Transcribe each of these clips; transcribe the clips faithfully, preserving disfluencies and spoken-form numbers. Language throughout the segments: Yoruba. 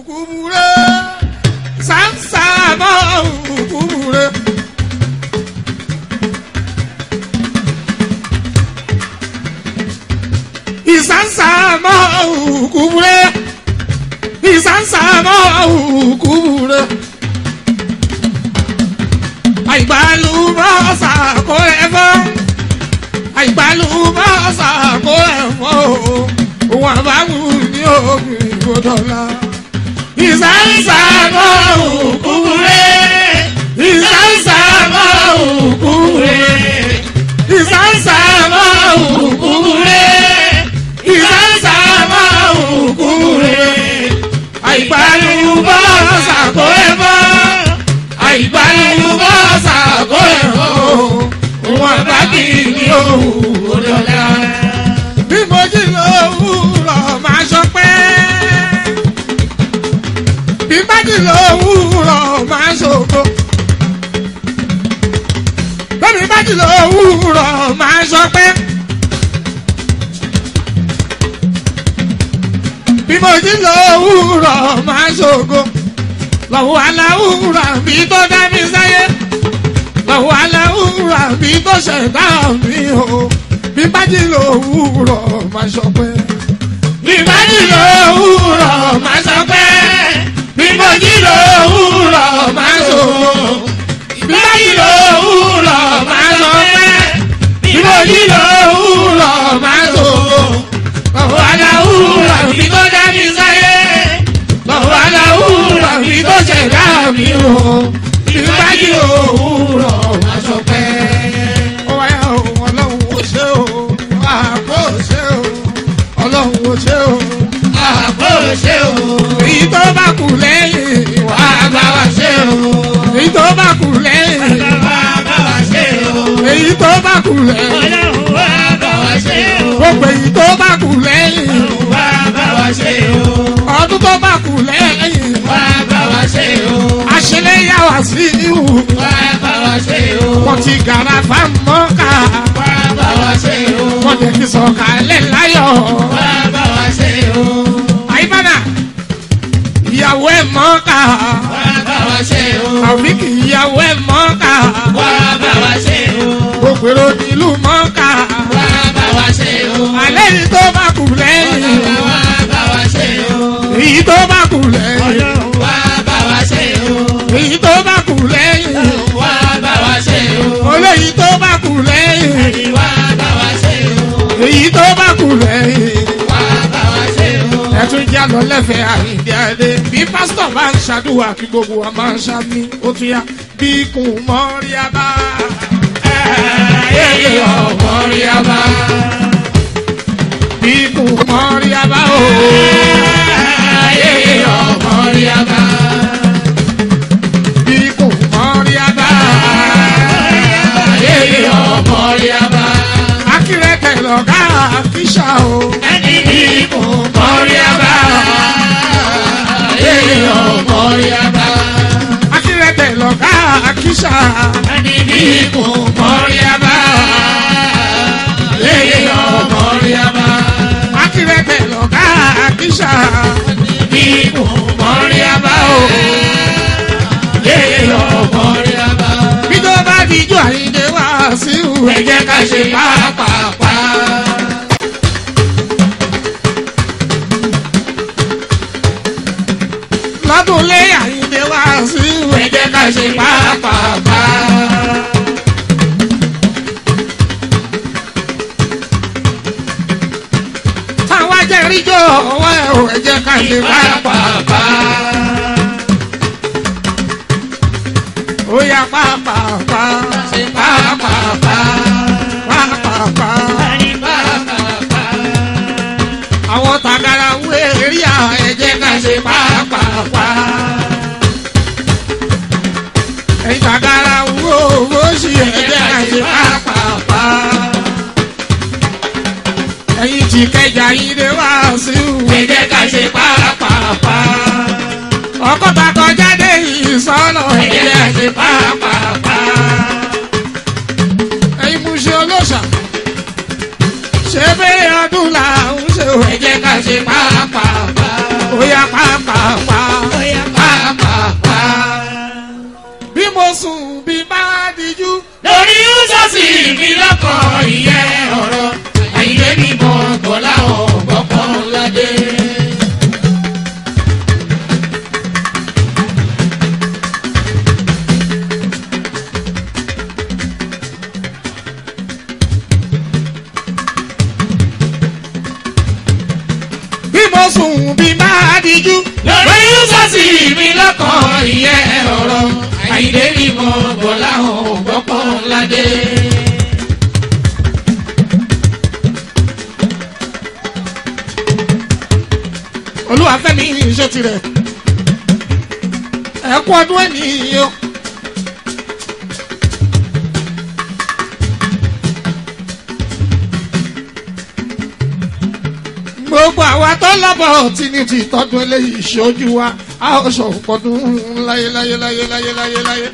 kubure sansa ma kubure isansa ma kubure isansa ma kubure aibalu ma sa ko efo aibalu ma sa ko efo wa ba mu ni obi godola isansa ma kubure isansa ma kubure isansa ma kubure isansa ma kubure aibalu ma sa ko efo aibalu ma sa ko efo wa ba ki ni o godola bí mo jí lówùúrọ̀ máa ṣọpẹ́ bí bá jí lówùúrọ̀ máa ṣògo bí bá jí lówùúrọ̀ máa ṣọpẹ́ bí mo jí lówùúrọ̀ máa ṣògo lọ́wọ́ aláwùúrọ̀ bí tó dá mi sáyé lọ́wọ́ aláwùúrọ̀ bí tó ṣẹ̀dá mi o. Bí bá jí lówùúrọ̀ máa ṣọpẹ́. Bí bá jí lówùúrọ̀ máa ṣọpẹ́. Bí mo jí lówùúrọ̀ máa ṣògo. Bí bá jí lówùúrọ̀ máa ṣọpẹ́. Bí mo jí lówùúrọ̀ máa ṣògo. Lọ́wọ́ aláwùúrọ̀ bí tó dá mi sáyé. Lọ́wọ́ aláwùúrọ̀ bí tó ṣẹ̀dá mi o. Bí bá jí lówùúrọ̀ máa ṣọpẹ́. Ọlọ́run ò ṣe o àbò ṣe o èyí tó bá kù lẹ́yìn wà á bá wa ṣe o èyí tó bá kù lẹ́yìn wà á bá wa ṣe o èyí tó bá kù lẹ́yìn Ọlọ́run wà á bá wa ṣe o gbogbo èyí tó bá kù lẹ́yìn wà á bá wa ṣe o ọdún tó bá kù lẹ́yìn wà á bá wa ṣe o àṣẹlẹ́yà wá sí ihò wà á bá wa ṣe o wọ́n ti gàrà fámọ́ká wà á bá wa ṣe o wọ́n tẹ̀ fi sọ̀kalẹ̀ láyọ̀ wà á bá wa ṣe o. àyípadà ìyàwó ẹ̀ mọ́ká wà á bá wa ṣe o. àwíkì ìyàwó ẹ̀ mọ́ká wà á bá wa ṣe o. gbogbo èrò nílùú mọ́ká wà á bá wa ṣe o. alẹ́ yìí tó bá kù lẹ́yìn wà á bá wa ṣe o. èyí tó bá kù lẹ́yìn wà á bá wa ṣe o. èyí tó bá kù lẹ́yìn wà á bá wa ṣe o. olóyìí tó bá kù lẹ́yìn wà á bá wa ṣe o. èyí tó bá kù lẹ́yìn wà á bá wa ṣe o. ẹ tún jẹ́ àlọ́ lẹ́fẹ̀ẹ́ Àyìndé Adé bí pásítọ̀ bá ń ṣàdúrà kí gbogbo wa máa ń ṣàmì ó tún yá bí kùn mọ́rí abá. ẹ̀ẹ́dẹ̀ ọ̀mọ́rí abá. bí kùn mọ́rí abá o. ẹ̀ẹ́dẹ̀ ọ̀mọ́rí abá. bí kùn mọ́rí abá. ẹ̀ẹ́dẹ̀ ọ̀mọ́rí abá. akírẹ́kẹ̀ lọ́gá àfíṣà o. ẹni bí kùn mọ́rí abá. ẹ̀ẹ́dẹ̀ ọ̀mọ́rí abá. akírẹ́kẹ̀ lọ́gá àfíṣà. ẹni bí kùn mọ́rí abá. ẹ̀ẹ́dẹ̀ ọ̀mọ́rí abá. akírẹ́kẹ̀ lọ́gá àfíṣà. ẹni bí kùn mọ́rí abá o. ẹ̀ẹ́dẹ̀ ọ̀mọ́rí abá. bí tó bá dijọ́ Àyìndé wá sí ìhù ẹ jẹ́ ká ṣe pàápàá. lọ́dúnlé Àyìndé wá sí ìhù ẹ jẹ́ ká ṣe pàápàá. táwa jẹ́ ríjọ́ ọwọ́ ẹ̀ ò ẹ jẹ́ ká ṣe pàápàá. ó yá pàápàá pàápàá pàápàá àwọn tàgàrà ń wé rí à ẹ jẹ́ ká ṣe pàápàá ẹ̀yin tàgàrà ń wó owó sí ẹ jẹ́ ká ṣe pàápàá ẹ̀yin tí kẹjà yín lè wá sí ẹ jẹ́ ká ṣe pàápàá ọkọ̀ tàkọ̀ jáde ìsọ̀nà ẹ jẹ́ ká ṣe pàápàá ẹ̀yin mú ṣe olóṣà ṣe bẹ́ẹ̀ ọdún là ń ṣe ẹ jẹ́ ká ṣe pàápàá ó yá pàápàá. àyìnlé ni mo bọ̀ láwọn ògbọ́pọ̀ ládé. olúwàfẹ́mi iṣẹ́ tirẹ̀ ẹ̀kú ọdún ènìyàn. gbogbo àwa tó lọ́bọ̀ tí ní ti tọ́dún eléyìí ṣojú wa a ó sọ ọdún láyé láyé láyé láyé láyé láyé.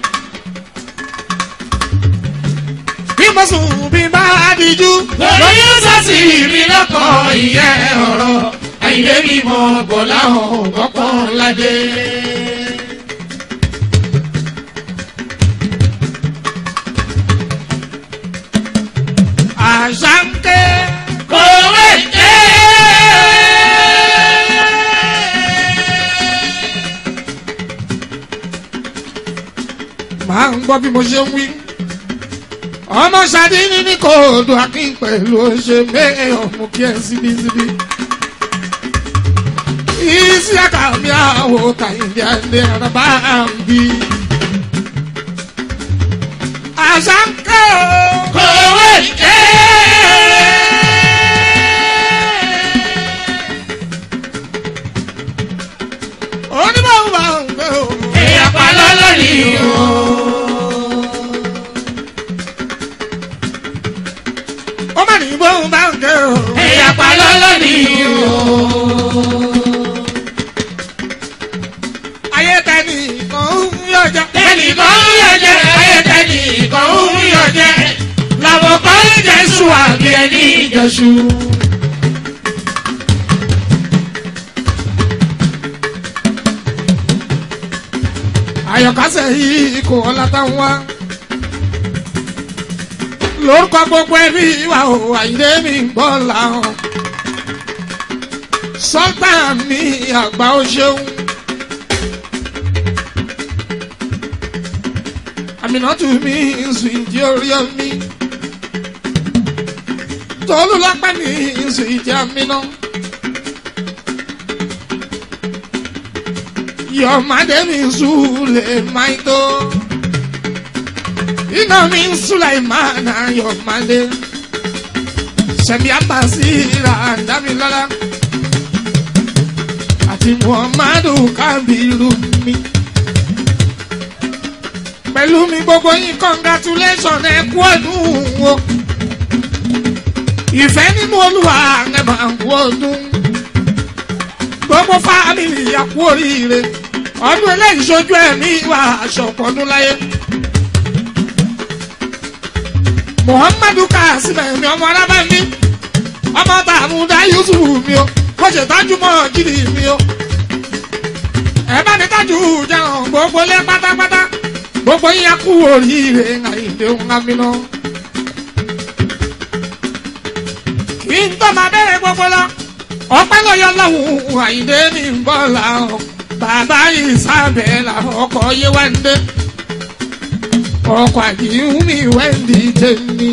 bí mo sùn bí bá díjú lórí sọ́ọ̀sì mi lọ́kọ̀ ìyẹn ọ̀rọ̀ àyìnlé mi mọ̀ bọ̀ láwọn ògbọ́pọ̀ ládé. àṣàǹkẹ́ kòwé ké. máa ń gbọ́ bí mo ṣe ń wí. ọmọ ṣadé ní ní kóòdù akin pẹ̀lú ṣe mẹ́ẹ̀ọ́ mú kí ẹ síbí síbí. isi àkàmì àwọ̀ kàyìndé àdé àràbà àbí. àṣàǹkẹ́ kòwé ké. onímọ̀ ń bá ń gbé o. èèyàn pa lọ́lọ́ ni o. ó mà ní bóun bá ń gbé o. èèyàn pa lọ́lọ́ ni o. ayé tẹ́ni kan ń yọ jẹ. tẹ́ni kan ń yọ jẹ. ayé tẹ́ni kan ń yọ jẹ. làwọn kan ń jẹ sùn àbí ẹni jẹ̀sù. àyọ̀kásẹ̀ yìí kò ọ̀la táwọn wá. lórúkọ gbogbo ẹbí wa ò àyìnlé mi gbọ́ làwọn. sọ́tà mi àgbà ó ṣeun. àmìnàtù mi ń sùn ìdí orí omi. tọ́lú lápẹ́ mi ń sùn ìdí àmìnà. Your mother means Sule Maito. You know means Sulaiman and your mother. Semi Abasira and Damilala. Ati Muhammadu Kabiru mi. Pẹ̀lú mi gbogbo yín congratulations ẹ kú ọdún o. Ìfẹ́ nínú Olúwa ẹ máa ń kú ọdún. Gbogbo fámìlì ya kú oríire. Ọdún eléyìí ṣojú ẹ̀mí wa aṣọ̀pọ̀dún láyé. Muhammadu Kasim mi ọmọ arábàmí. Ọmọ Tàmúdá Yusuf mi o. Kó ṣe tájú mọ́ jírí mi o. Ẹ bá mi tájú jẹun gbogbo lé pátápátá. Gbogbo yín ya kú oríire àyìnlé ohun amínà. Kí n tó máa bẹ̀rẹ̀ gbogbo lọ. Ọpẹ́ ló yọ lọ́hùn àyìnlé ní bọ́lá o. Bàbá Isabella ọkọ̀ Yéwándé. Ọkọ̀ àdìhún mi wẹ́ndì tèmi.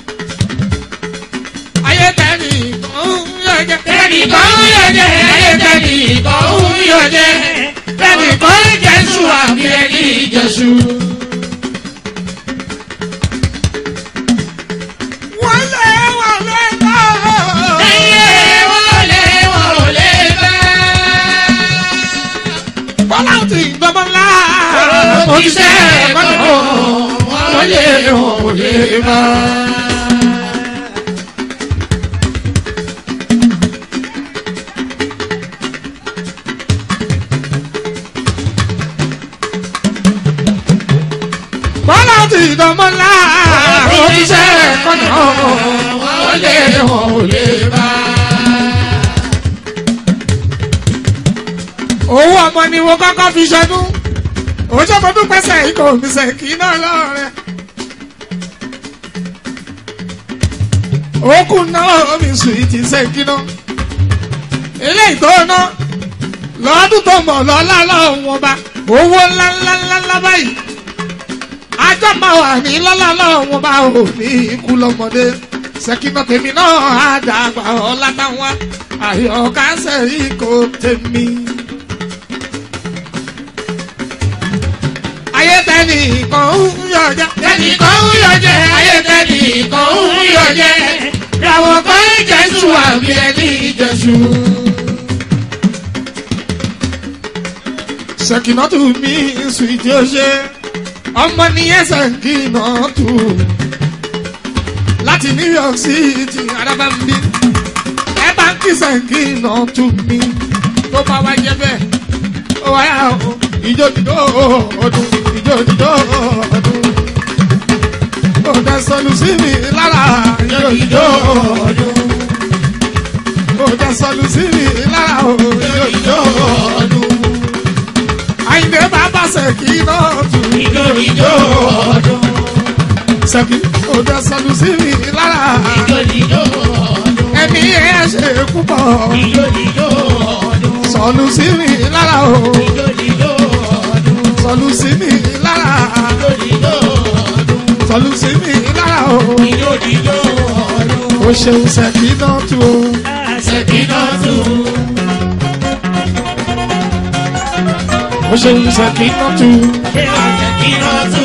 Ayé tẹ́lì kan ń yọjẹ́. Tẹ́lì kan ń yọjẹ́. Ayé tẹ́lì kan ń yọjẹ́. Tẹ́lì kan ń jẹ́sù àbí ẹni jẹ́sù. Oníṣẹ́ gbọ́dọ̀ wọ́n lé òun lè bá. Bọ́lá ti dánmọ́ ńlá. Oníṣẹ́ gbọ́dọ̀ wọ́n lé òun lè bá. Owó ọmọ ni wọ́n kọ́kọ́ fi ṣọdún. Ojú ọmọ tó pẹ́sẹ̀ ikọ̀ òmìsẹ̀ kì í náà lọ́rẹ̀. Òkú náà omi sùn ìtì sẹ́kì náà. Eléyìí tó ná lọ́dún tó mọ̀ lọ́lá lọ́wọ́ ọba. Owó ńláńláńlá báyìí. Ajọ́ máa wà ní lọ́lá lọ́wọ́ ọba ò ní ikú lọ́mọdé. Sẹ́kìnà tèmi náà á dàgbà ọ̀la táwọn àyọ̀kásẹ̀ ikọ̀ tèmi. tẹ́nìkan ń yọ jẹ́. tẹ́nìkan ń yọ jẹ́ ayé tẹ́nìkan ń yọ jẹ́ làwọn kan ń jẹ́sù àbí ẹni jẹ́sù. Sẹ̀kínátù mi sùìtì ó ṣe ọmọ nìyẹn Sẹ̀kínátù láti New York City arábàmbí ẹ bá ń kí Sẹ̀kínátù mi tó bá wá jẹ bẹ́ẹ̀ ó wáyà o ìjó dídó ọdún ìjó dídó ọdún ó dẹ sọlù sí mi lára ìjó dídó ọdún ó dẹ sọlù sí mi lára o ìjó dídó ọdún. Àyìndé bàbá Sẹ̀kínátù ìjó ìjó ọdún. Sẹ̀kí ó dẹ sọlù sí mi lára ìjó ìjó ọdún. ẹ̀mí ẹ̀ ṣe púpọ̀ ìjó ìjó ọdún. sọlù sí mi lára o ìjó ìjó ọdún. sọlù sí mi lára ìjó ìjó ọdún. sọlù sí mi lára o ìjó ìjó ọdún. ó ṣeun Sẹ̀kínátù o. Sẹ̀kínátù. ó ṣeun Sẹ̀kínátù Sẹ̀kínátù.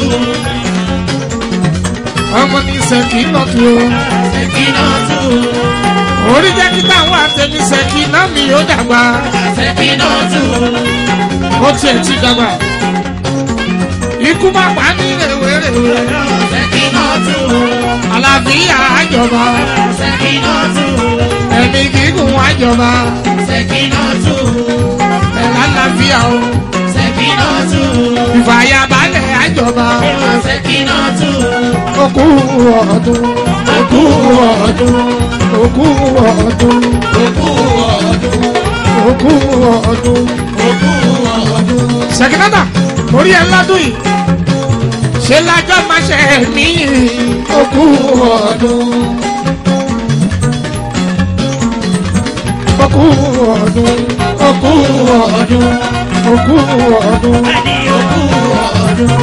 ọmọ ní Sẹ̀kínátù o. Sẹ̀kínátù. orí jẹ́ kí táwọn àtẹ̀mí Sẹ̀kínà mi ó dàgbà Sẹ̀kínátù. ó tiẹ̀ ti dàgbà ikú má pa ní rèwerèwe Sẹ̀kínátù. àlàáfíà àjọba Sẹ̀kínátù. ẹ̀mí gígùn àjọba Sẹ̀kínátù. ẹ̀là àlàáfíà o Sẹ̀kínátù. ìfàyàbalẹ̀ àjọba Sẹ̀kínátù. òkú ọdún òkú ọdún òkú ọdún Òkú ọdún. òkú ọdún. Òkú ọdún. Sẹ̀kínátà orí ẹ̀ ládùn yìí ṣe lájọ́ máa ṣe mí òkú ọdún òkú ọdún òkú ọdún òkú ọdún. Àní òkú ọdún.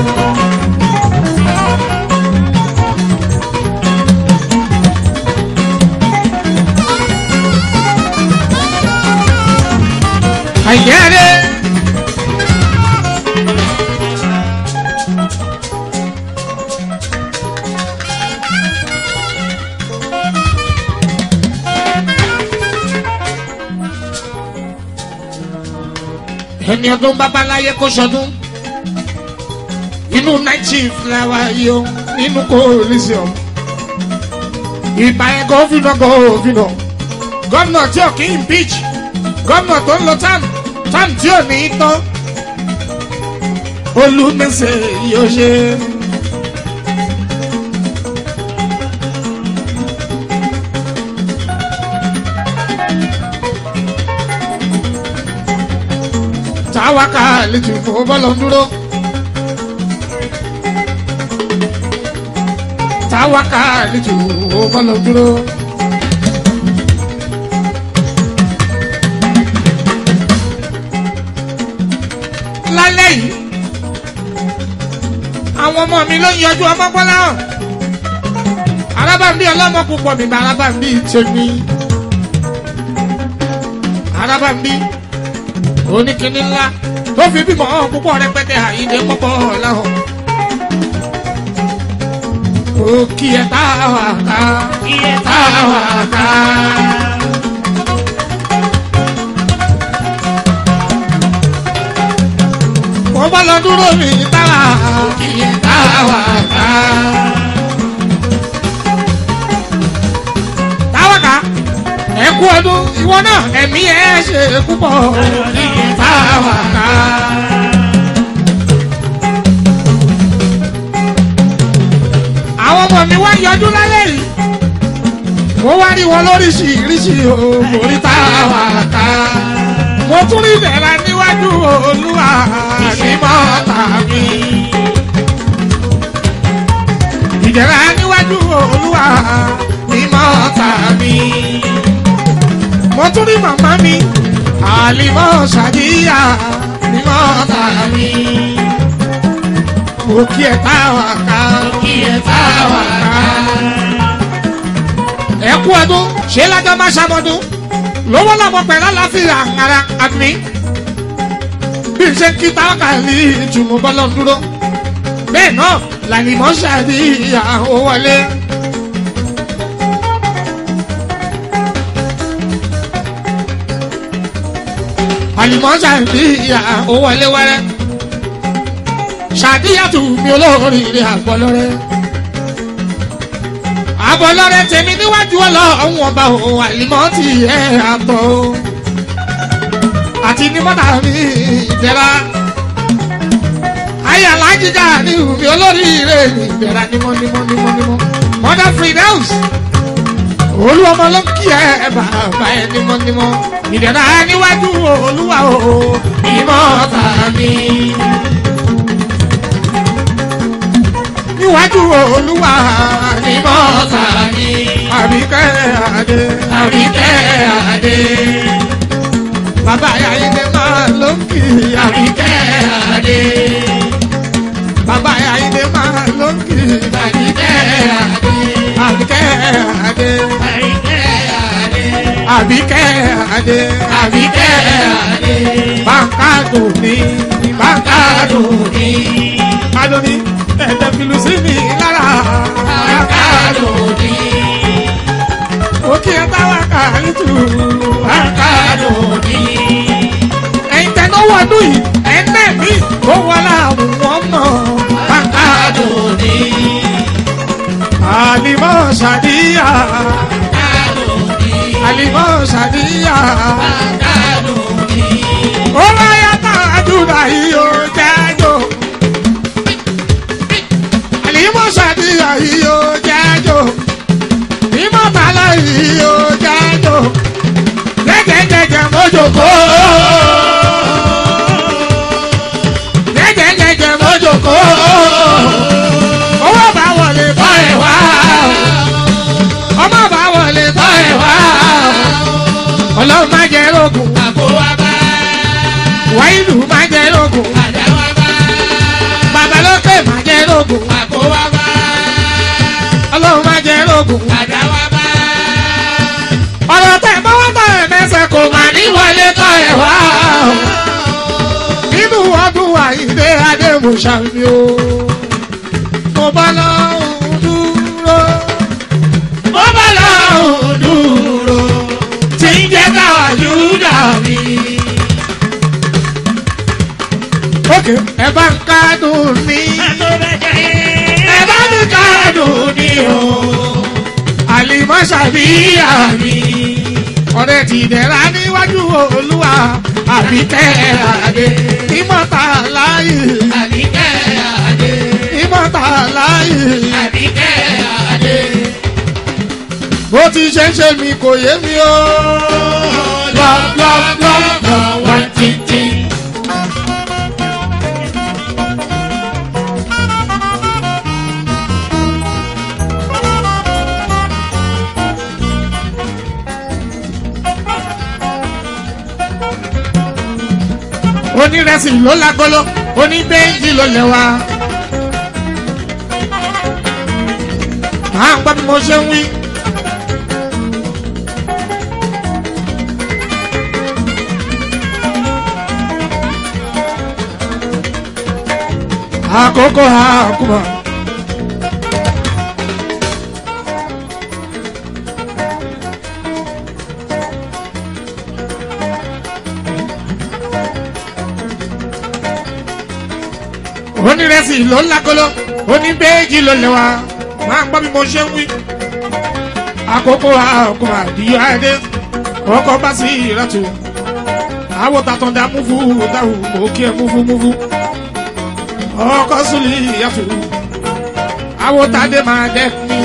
Àyẹ̀rẹ̀ ẹni ọdún babaláyé kó sọdún inú nineteen flower yìí o nínú Coliseum ìgbà yẹn gọ́fìnà gọ́fìnà gómìnà tí ò kí ń impeach gómìnà tó ń lo tán tán tí ò ní tán Olúmẹsẹ̀ yóò ṣe. Táwákà lè tún fún bọ́ọ̀lù dúró. Táwákà lè tún fún bọ́ọ̀lù dúró. Lálẹ́ yìí, àwọn ọmọ mi ló ń yọjú ọmọ Bọ́lá hàn. Arábàmbí ọlọ́mọ púpọ̀ mi bá arábàmbí tèmi. Arábàmbí oníkíní ńlá tó fi bímọ púpọ̀ rẹpẹtẹ Àyìndé pọ́pọ́ láhùn. Ó kí ẹ tá wà ká, Kí ẹ tá wà ká. Mo bá lọ dúró mi táwa, kí ẹ tá wà ká. Táwa ká, ẹ kú ọdún ìwọ náà ẹ̀mí ẹ ṣe púpọ̀. Kí ẹ tá wà ká. Àwọn ọmọ mi wá yọjú lálẹ́ yìí. Mo wá rí wọn lóríṣiríṣi o, mo rí táwa ká. Mo tún rí ìdẹ̀ra níwájú Olúwa ní mọ́tà mi. Ìdẹ̀ra níwájú Olúwa ní mọ́tà mi. Mo tún rí màmá mi, Àlìmọ́ Ṣàdíyà ní mọ́tà mi. Mo kí ẹ táwa ká, Kí ẹ tá wà ká. ẹ kú ọdún ṣé lájọ máa ṣàmọdún lówó lọ́mọ pẹ̀lú àlàáfíà ara àmì bí n ṣe ń kí Táwákà ní ìtumọ̀ bọ́lọ̀ dúró bẹ́ẹ̀ náà làlìmọ́ ṣàdíyà ó wọlé. àlìmọ́ ṣàdíyà ó wọlé wẹ́rẹ́. ṣàdíyà tù mí olóríire àbọ̀lọ́rẹ́. àbọ̀lọ́rẹ́ tèmi níwájú ọlọ́run ọba o àlìmọ́ ti ẹ̀ àtọ̀ o. àti ní mọ́tà mi ìjẹ́ra. ayé alájíjà ní ìhùmí olóríire ìjẹ́ra nímọ̀ nímọ̀ nímọ̀ nímọ̀. mọ́tà Firdaus olúwọmọ ló ń kí ẹ bàbá ẹ nímọ̀ nímọ̀. ìjẹ́ra níwájú olúwa o ìmọ̀ ọ̀tá mi. níwájú olúwa ni mọ́ta mi. Àbíkẹ́ Adé. Àbíkẹ́ Adé. Bàbá Ayáyídé máa ló ń kì í. Àbíkẹ́ Adé. Bàbá Ayáyídé máa ló ń kì í. Àbíkẹ́ Adé. Àbíkẹ́ Adé. Àbíkẹ́ Adé. Àbíkẹ́ Adé. Báńkàdù ni. Báńkàdù ni. Adoni ẹ̀jẹ̀ fìlú sí mi lára. Báńkàdù ni. Òkè táwa kàrí tù. Báńkàdù ni. Ẹ̀yin tẹ̀nú wọ̀dún yìí ẹ̀ ń nẹ̀ mí ó wọlé àwọn ọmọ. Báńkàdù ni. Àlìmọ́ Ṣàdíyà. Àlìmọ́ Ṣàdíyà. Ó láyà tá a dúró yìí ó jẹ́jọ́. Àlìmọ́ Ṣàdíyà yìí ó jẹ́jọ́. Ìmọ̀ tàlá yìí ó jẹ́jọ́. Jẹ́jẹ́jẹ́jẹ́ mọ́jọ́kọ́. Jẹ́jẹ́jẹ́jẹ́ mọ́jọ́kọ́. Owó bá wọlé bá ẹ̀ wá. Ọmọ bá wọlé bá ẹ̀ wá. Ọlọ́run má jẹ́ lógun. Àpò wa bá. Wáìlú má jẹ́ lógun. Àdá wa bá. Babalókè má jẹ́ lógun. Àpò wa bá. Ọlọ́run má jẹ́ lógun. Àdá wa bá. Ọ̀rọ̀ tẹ̀ mọ́wọ́ tọ̀ ẹ̀ mẹ́sẹ̀ kò má ní wọlé tọ̀ ẹ̀ wá. Nínú ọdún Àyìndé Adémúṣàmí o. Mo bá lọ́hùn dúró. Mo bá lọ́hùn dúró. Tí ń jẹ́ káwá Júdà mi. Ókè ẹ bá ń kádùn ní. Ẹ bá ń kádùn ní o. Àlìmọ́ Ṣàdíyà mi. Ọ̀rẹ́ ti dẹ̀ra níwájú Olúwa. Àbíkẹ́ Adé. Ìmọ̀ta láyé. Àbíkẹ́ Adé. Ìmọ̀ta láyé. Àbíkẹ́ Adé. Bó ti ṣe ń ṣe mi kò yé mi o. Lọ lọ lọ lọ wá títí. Onírẹsì ló lágolo, oníbẹ́ńjì ló lẹ́wà. Máa ń gbọ́ bí mo ṣe ń wí. Àkókò àkùmọ̀. Onírẹsì ló lágolo, oníbẹ́ẹ̀jì ló lẹ́wà. Máa ń gbọ́ bí mo ṣe ń wí. Àkókò àkùmọ̀ àdìyọ adé. Ọkọ̀ bá sí ìrọ̀tù. Àwọ̀ tàtọ̀dá múfú dáhù mò kí ẹ múfú múfú. Ọkọ̀ súlì yàtù. Àwọ̀ tàdé máa dẹ́ mi.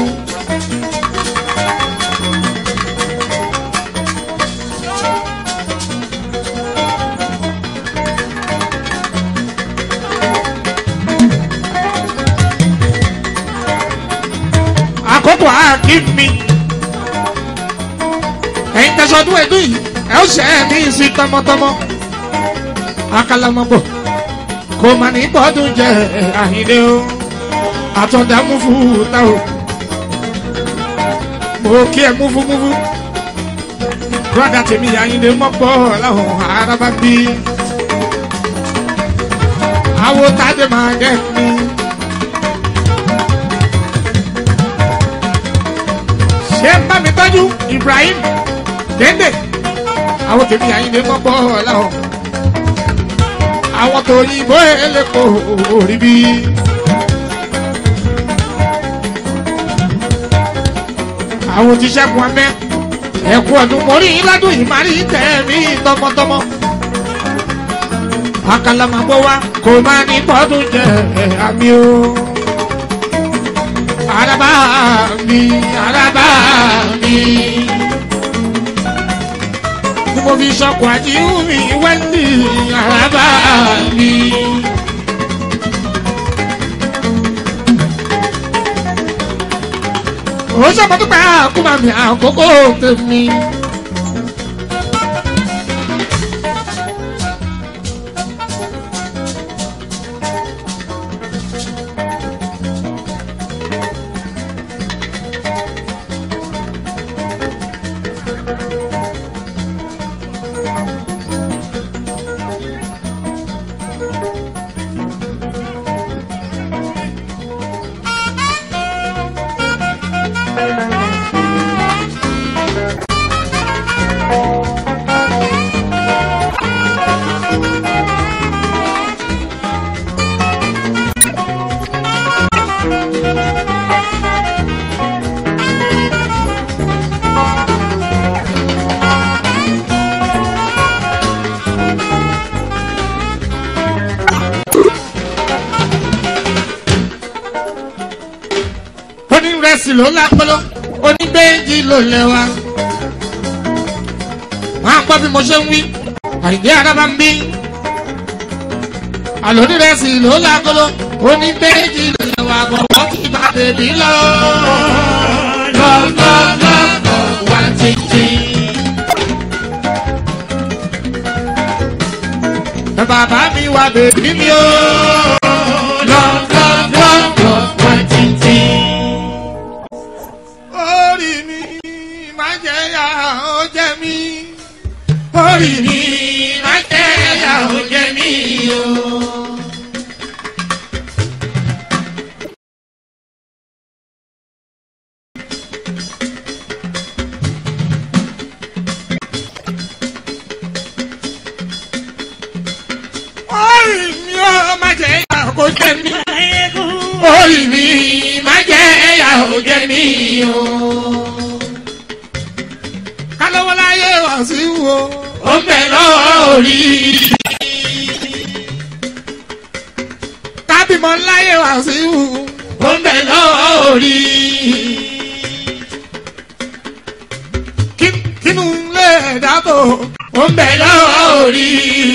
Àkókò àkí mi. Ẹ̀yin tẹ̀sọ̀dún ẹ̀dún yìí ẹ̀ ó ṣe é ní ìsìn tọmọtọmọ. Akalamọ́gbò kò mà ní gbọ́dún jẹ Àyìndé o. Àtọ̀dá múfú tá o. Mo kí ẹ múfú múfú. Brọ́dà tèmi Àyìndé mọ́pọ̀ láwọn arábá bí. Àwo tádé máa dẹ́ mi. bá mi tọ́jú Ibrahim Dende àwọn tèmi àyìnlé mọ́gbọ́ ọ̀làwọ̀ àwọn tó yìnbó ẹlẹ́kọ̀ọ́ orí bí. àwọn tí sẹ́kùn amẹ́ ẹ̀kú ọdún mọ́rí ládùn ìmárí tẹ̀mí tọmọtọmọ. àkàlà máa bọ́ wá kò máa ní bọ́dún jẹ àmì o. araba mi araba mi. tí mo fi sọkùn àjíhù mi wẹ́ndì araba mi. ó sọ̀bọ̀ tó pẹ́ àkúmà mi àkókò tèmi. Onírẹsì ló lápẹ́lọ́ oníbẹ́ẹ̀jì ló lẹ́wà. Wọ́n á gbọ́ bí mo ṣe ń wí àìdí araba ń bí. Àlònírẹsì ló lápẹ́lọ́ oníbẹ́ẹ̀jì ló lẹ́wà. Bọ̀wọ́ kí bá bèbí lọ. Lọ́lọ́lọ́lọ́ wá títí. Bàbá mi wá bèbí mi o. Lọ́lọ́lọ́lọ́ wá títí. Orí mi máa jẹ́ ya ó jẹ́ mi. Orí mi máa jẹ́ ya ó jẹ́ mi o. Orí mi ó máa jẹ́ ya ó jẹ́ mi. Orí mi máa jẹ́ ya ó jẹ́ mi o. Kálọ́wọ́ láyé wá sí wo. Ó bẹ̀ lọ́wọ́ orí. Kábìmọ̀ láyé wá sí wo. Ó bẹ̀ lọ́wọ́ orí. Kínú lè dábò. Ó bẹ̀ lọ́wọ́ orí.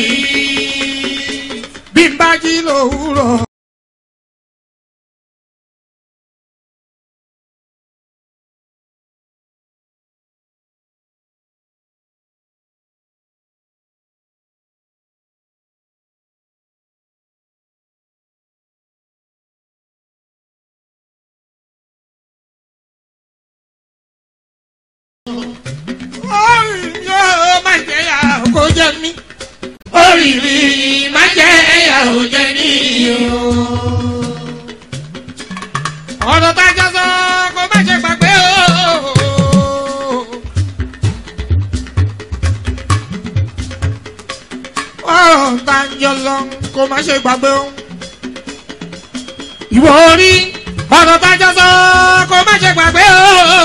Bí n bá jí lòwúrọ̀. Orí mi ó máa jẹ́ ya kó jẹ́ mi. Orí mi máa jẹ́ ya ó jẹ́ mi o. Ọ̀rọ̀ tá a jọ sọ kó má ṣe gbàgbé o. Ọ̀rọ̀ tá a jọ sọ kó má ṣe gbàgbé o. Ìwọ orí ọ̀rọ̀ tá a jọ sọ kó má ṣe gbàgbé o.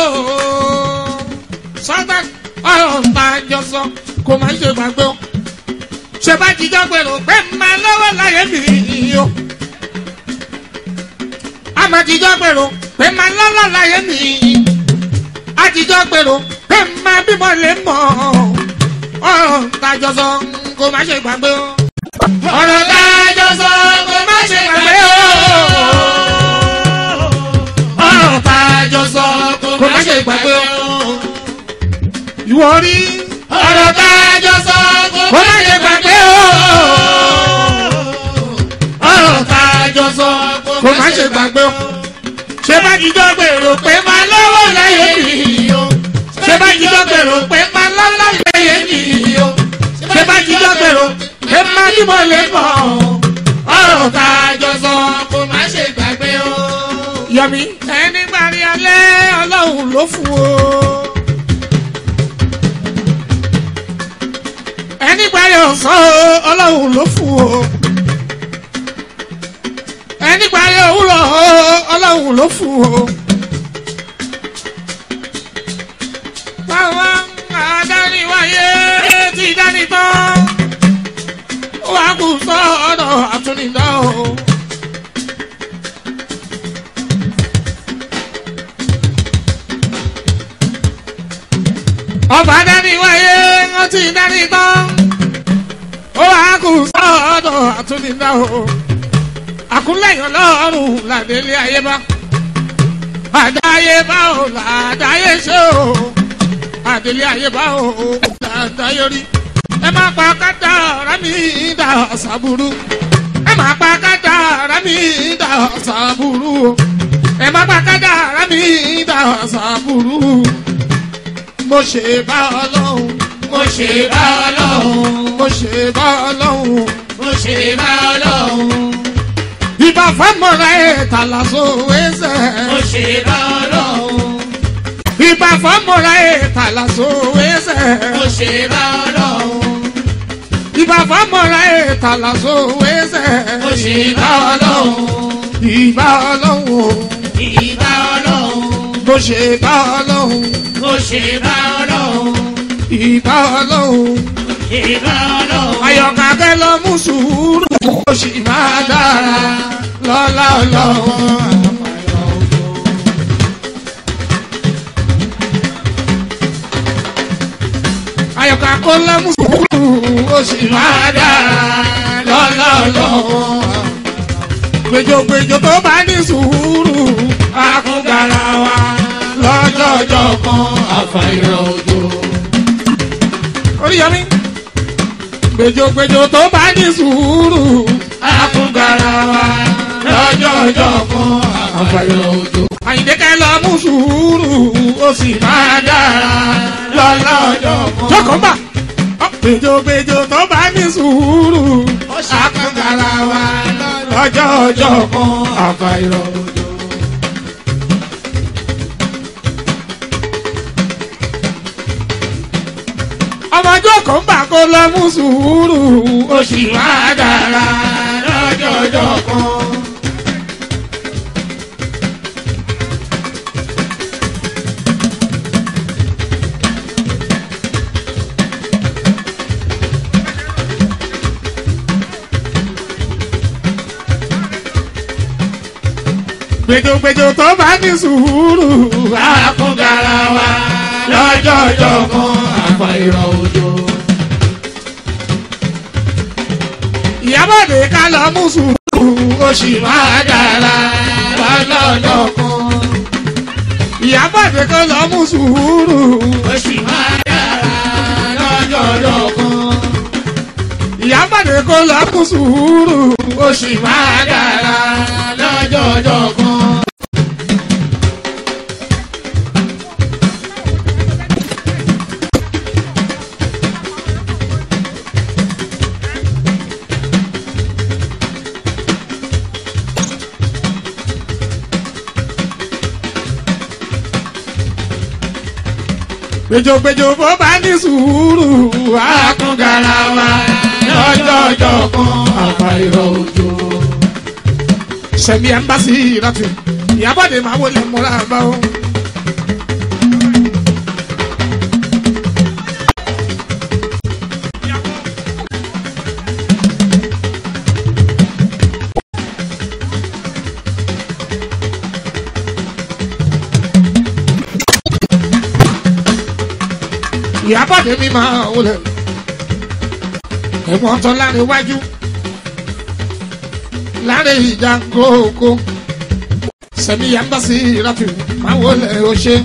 Sọ́tà ọ̀rọ̀ tá a jọ sọ kó má ṣe gbàgbé o. Ṣé bá jíjọ́ gbèrò pé máa lọ́wọ́ láyé mi o. A máa jíjọ́ gbèrò pé máa lọ́wọ́ láyé mi. A jíjọ́ gbèrò pé máa bímọ lè mọ̀. Ọ̀rọ̀ tá a jọ sọ kó má ṣe gbàgbé o. Ọ̀rọ̀ tá a jọ sọ kó má ṣe gbàgbé o. Ọ̀rọ̀ tá a jọ sọ kó má ṣe gbàgbé o. Ìwọ rí ọ̀rọ̀ tá a jọ sọ kó má ṣe gbàgbé o. Ọ̀rọ̀ tá a jọ sọ kó má ṣe gbàgbé o. Ṣé bá jíjọ́ gbèrò pé máa lọ́wọ́ láyé mi o. Ṣé bá jíjọ́ gbèrò pé máa lọ́wọ́ láyé mi o. Ṣé bá jíjọ́ gbèrò pé máa bímọ lè mọ̀. Ọ̀rọ̀ tá a jọ sọ kó má ṣe gbàgbé o. Yọ̀mí ẹni gbàrí alẹ́ ọlọ́run ló ló fún o. ẹni parí ọ̀sán ọlọ́run ló fún o. ẹni parí òwúrọ̀ ọlọ́run ló fún o. báwa adániwáyé ti dání tán wàá kú sọ́dọ̀ àtúnidá o. ọba adániwáyé wọ́n ti dání tán wàá kú sọ́dọ̀ àtúnidá o. àkúnlẹ̀yìn ọlọ́run làdélé ayé bá àdáyé bá o làdáyé ṣe o. àdélé ayé bá o làdáyé rí. ẹ má pa kádàrá mi dà sàbúrú. ẹ má pa kádàrá mi dà sàbúrú. ẹ má pa kádàrá mi dà sàbúrú. mo ṣe bá ọlọ́run. mo ṣe bá ọlọ́run. mo ṣe bá ọlọ́run. mo ṣe bá ọlọ́run. ìbá fámọ́ra ẹ̀ tàlàsó ẹsẹ̀. mo ṣe bá ọlọ́run. ìbá fámọ́ra ẹ̀ tàlàsó ẹsẹ̀. mo ṣe bá ọlọ́run. ìbá fámọ́ra ẹ̀ tàlàsó ẹsẹ̀. mo ṣe bá ọlọ́run. ìbá ọlọ́run. ìbá ọlọ́run. mo ṣe bá ọlọ́run. mo ṣe bá ọlọ́run. ìbá ọlọ́run. ìbá ọlọ́run. ayọ̀ká kẹ́ lọ mú sùúrù ó sì máa dára lọ́lá ọlọ́run. ayọ̀ká kọ́ lọ mú sùúrù ó sì máa dára lọ́lá ọlọ́run. gbèjògbèjò tó bá ní sùúrù akúngara wa lọ́jọ́jọ́ kan àfàìrọ̀ òjò. oríyọmí gbèjògbèjò tó bá ní sùúrù akúngara wa lọ́jọ́jọ́ kan àfàìrọ̀ òjò. àyìndé kẹ́ lọ mú sùúrù ó sì máa dára lọ́lá ọjọ́ kan. jọ́kọ̀ bá gbèjògbèjò tó bá ní sùúrù akúngara wa lọ́jọ́jọ́ kan àfàìrọ̀ òjò. ọmọjọ́ kan bá kó lọ mú sùúrù ó sì máa dára lọ́jọ́jọ́ kan. gbèjògbèjò tó bá ní sùúrù akúngara wa lọ́jọ́jọ́ kan àfàìrọ̀ òjò. ìyábọ̀dé ká lọ mú sùúrù ó sì máa dára lọ́jọ́jọ́ kan. ìyábọ̀dé ká lọ mú sùúrù ó sì máa dára lọ́jọ́jọ́ kan. ìyábọ̀dé ká lọ mú sùúrù ó sì máa dára lọ́jọ́jọ́ kan. gbèjògbèjò bó bá ní sùúrù akúngara wa lọ́jọ́jọ́ kan àfàìrọ̀ òjò. sẹ̀mi ẹ̀mbásí ìrọ̀tì ìyábọ̀dé máa wọlé mọ́ra bá o. ìyábọ̀dé mi máa wọlé ẹ̀wọ̀n tán láàrin iwájú láàrin ìjàngógó sẹ̀mi ẹ̀mbásí ìrọ̀tì máa wọlé ọṣẹ́.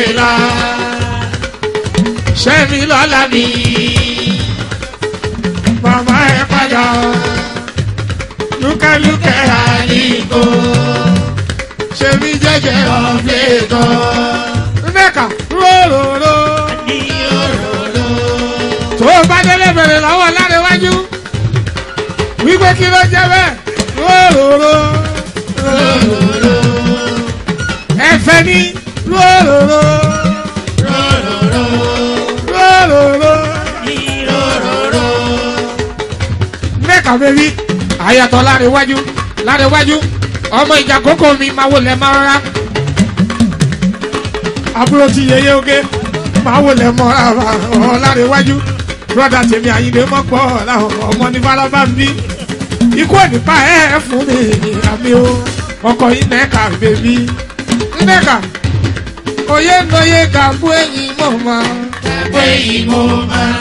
la Ṣẹ́mi lọ́la mi. Màmá ẹ padà. Lúkẹ́lúkẹ́ àlìkò Ṣẹ́mi jẹ́jẹ́ ọ̀fẹ́tọ̀ Mẹ́ka róróró. ní òróró. Tó o bá délé bèrè lọ́wọ́ Lárewájú. Wípé kí ló jẹ́ bẹ́ẹ̀? Róróró. Róróró Ẹ̀fẹ̀ ni róróró. róróró Róróró. ní òróró. Mẹ́ka bẹ́bí. Àyàtọ̀ Lárewájú. Lárewájú. Ọmọ ìjà kókó mi máa wọlé máa rárá. Àbúrò ti yẹyẹ oge. Máa wọlé mọ́ ara ọ̀ Lárewájú. Brọ́dà tèmi Àyìndé mọ́ pọ̀ láwọn ọmọ ní Fálábà ń bí. Ikú ò ní pa ẹ́ fún mi àmì o. Ọkọ̀ yìí Mẹ́ka bẹ́bí. Mẹ́ka. Oyè ń lóye gàgbó ẹ̀yìn mọ̀ mọ́. Ẹgbẹ́ ìmọ̀ máa.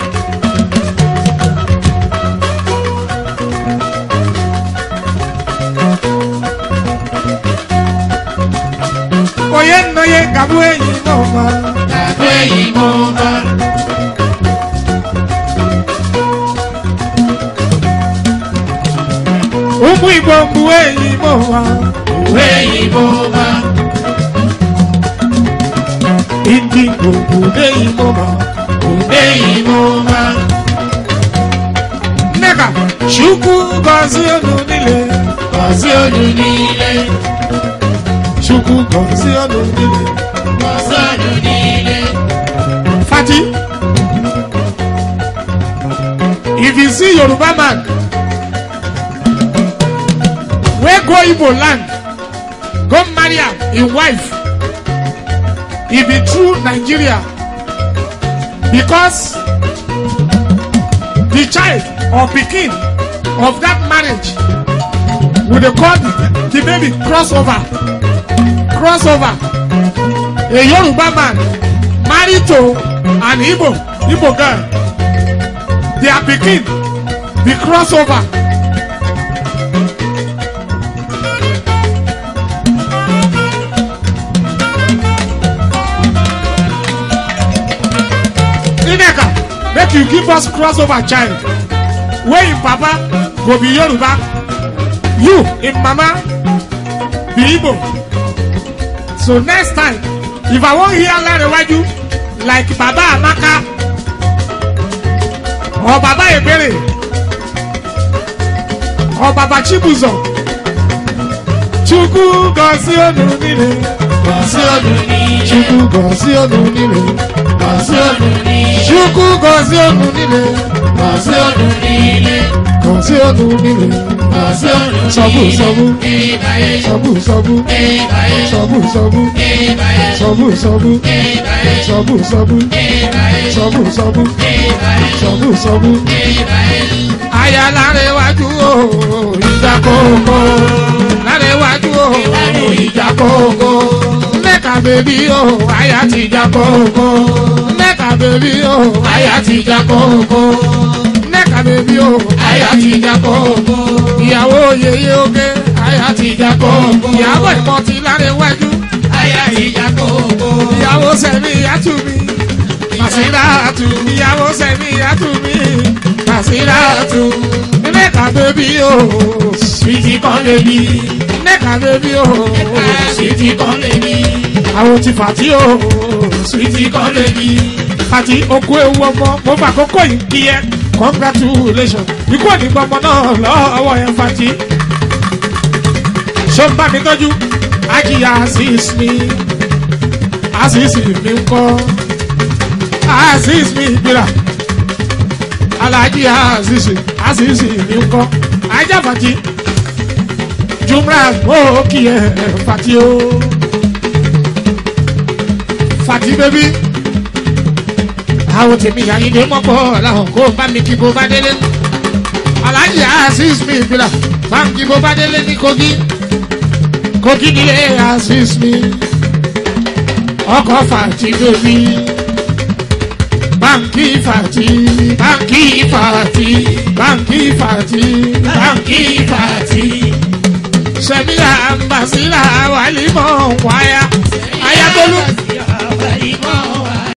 Oyè ń lóye gàgbó ẹ̀yìn mọ̀ mọ́. Ẹgbẹ́ ìmọ̀ máa. Umu Igbo mbu ẹ̀yìn mọ̀ mọ́. Ẹgbẹ́ ìmọ̀ máa. Indi gbogbo ẹ̀yìn mọ̀ mọ́. Ẹgbẹ́ ìmọ̀ máa. Mẹ́ka. Chukwu gọzie unu niile. Kọ̀sí olú nílé. Chukwu gọzie unu niile. Kọ̀sí olú nílé. Fati. If you see Yoruba man wey go Igbo land go marry am im wife e be true Nigeria because the child or pikin of that marriage we dey call the, the baby crossover crossover a Yoruba man marry to an Igbo Igbo girl their pikin be crossover. Nneka, make you give us crossover child wey im papa go be Yoruba you im mama be Igbo so next time if I wan hear Lárewájú like Baba Amaka or Baba Ebere or Baba Chibuzo Chukwu gọzie unu niile. Kọ̀sí olú nílé. Chukwu gọzie unu niile. Kọ̀sí olú nílé. Chukwu gọzie unu niile. Kọ̀sí olú nílé. Gọzie unu niile. Kọ̀sí olú nílé. Sọ̀bù sọ̀bù. Ìbáyé. Sọ̀bù sọ̀bù. Ìbáyé. Sọ̀bù sọ̀bù. Ìbáyé. Sọ̀bù sọ̀bù. Ìbáyé. Sọ̀bù sọ̀bù. Ìbáyé. Sọ̀bù sọ̀bù. Ìbáyé. Sọ̀bù sọ̀bù. Ìbáyé. Aya Lárewájú o ìjà kókó. Lárewájú o ìjà kókó. Mẹ́ka bèbí o aya ti jà kókó. Mẹ́ka bèbí o aya ti jà kókó. Mẹ́ka bèbí o aya ti jà kókó. Ìyàwó yeye oge aya ti jà kókó. Ìyàwó ìmọ̀ ti Lárewájú. Aya ìjà kókó. Ìyàwó sẹ̀mí ìyàtú mi. Màsíláàtú. Ìyàwó sẹ̀mí ìyàtú mi. Màsíláàtú. Mẹ́ka bèbí o Sweetie kan lè bí. Mẹ́ka bèbí o Sweetie kan lè bí. àwọn ti Fàtí o Sweetie kan lè bí. Fàtí okú ewu ọmọ mo fà kókó yìí kí ẹ congratulations ikú òní gbọmọ náà lọ́wọ́ yẹn Fàtí. ṣó ń bá mi tọ́jú Ajiya Azeez mi Azeez mi ń kọ́ Azeez mi gbéra Alhaji Azeez Azeez mi ń kọ́ ajá Fàtí Jumra mo kí ẹ Fàtí o Fàtí bébí àwọn tèmi Àyìndé mọ́pọ̀ làwọn kó bá mi kí bó bá délé Alhaji Azeez mi gbéra bá mi kí bó bá délé ní Kogi Kogi nílé Azeez mi ọkọ̀ Fàtí bébí báńkì Fàtí báńkì Fàtí báńkì Fàtí báńkì Fàtí sẹ́mi àmbàsílà wàlímọ̀ wáyà ayatollah.